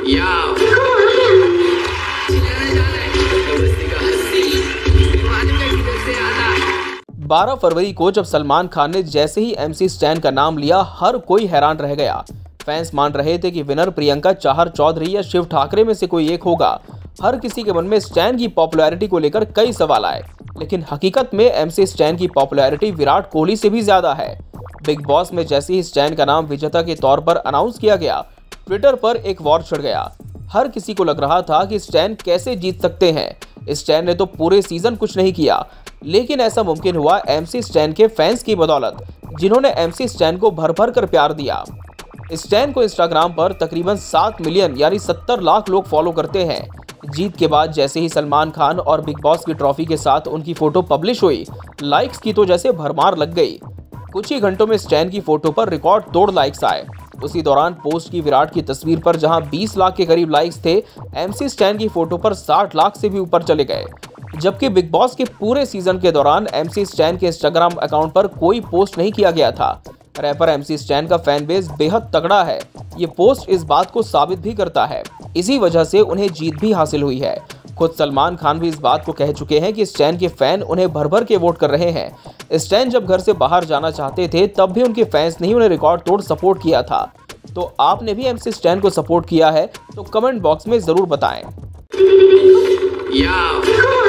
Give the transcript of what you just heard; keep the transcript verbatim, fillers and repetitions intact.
बारह फरवरी को जब सलमान खान ने जैसे ही एमसी स्टैन का नाम लिया, हर कोई हैरान रह गया। फैंस मान रहे थे कि विनर प्रियंका चाहर चौधरी या शिव ठाकरे में से कोई एक होगा। हर किसी के मन में स्टैन की पॉपुलैरिटी को लेकर कई सवाल आए, लेकिन हकीकत में एमसी स्टैन की पॉपुलैरिटी विराट कोहली से भी ज्यादा है। बिग बॉस में जैसे ही स्टैन का नाम विजेता के तौर पर अनाउंस किया गया, ट्विटर पर एक वॉर छिड़ गया। हर किसी को लग रहा था कि स्टैन कैसे जीत सकते हैं। स्टैन ने तो पूरे सीजन कुछ नहीं किया, लेकिन ऐसा मुमकिन हुआ एमसी स्टैन के फैंस की बदौलत, जिन्होंने एमसी स्टैन को भर भर कर प्यार दिया। स्टैन को इंस्टाग्राम पर तकरीबन सात मिलियन यानी सत्तर लाख लोग फॉलो करते हैं। जीत के बाद जैसे ही सलमान खान और बिग बॉस की ट्रॉफी के साथ उनकी फोटो पब्लिश हुई, लाइक्स की तो जैसे भरमार लग गई। कुछ ही घंटों में स्टैन की फोटो पर रिकॉर्ड तोड़ लाइक्स आए। उसी दौरान पोस्ट की विराट की तस्वीर पर जहां बीस लाख के करीब लाइक्स थे, एमसी स्टैन की फोटो पर साठ लाख से भी ऊपर चले गए। जबकि बिग बॉस के पूरे सीजन के दौरान एमसी स्टैन के इंस्टाग्राम अकाउंट पर कोई पोस्ट नहीं किया गया था। रैपर एमसी स्टैन का फैन बेस बेहद तगड़ा है। ये पोस्ट इस बात को साबित भी करता है। इसी वजह से उन्हें जीत भी हासिल हुई है। खुद सलमान खान भी इस बात को कह चुके हैं कि स्टैन के फैन उन्हें भर भर के वोट कर रहे हैं। स्टैन जब घर से बाहर जाना चाहते थे, तब भी उनके फैंस ने उन्हें रिकॉर्ड तोड़ सपोर्ट किया था। तो आपने भी एमसी स्टैन को सपोर्ट किया है तो कमेंट बॉक्स में जरूर बताएं।